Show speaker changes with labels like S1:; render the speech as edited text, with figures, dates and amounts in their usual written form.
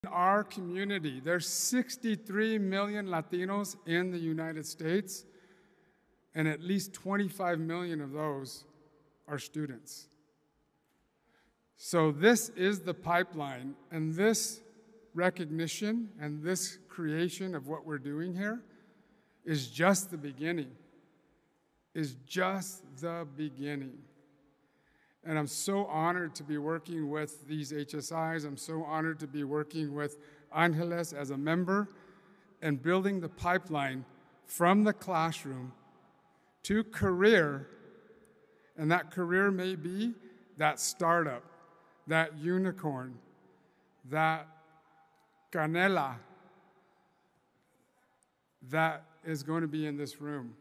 S1: In our community, there's 63 million Latinos in the United States, and at least 25 million of those are students. So this is the pipeline, and this recognition and this creation of what we're doing here is just the beginning, is just the beginning. And I'm so honored to be working with these HSIs. I'm so honored to be working with Angeles as a member and building the pipeline from the classroom to career. And that career may be that startup, that unicorn, that canela that is going to be in this room.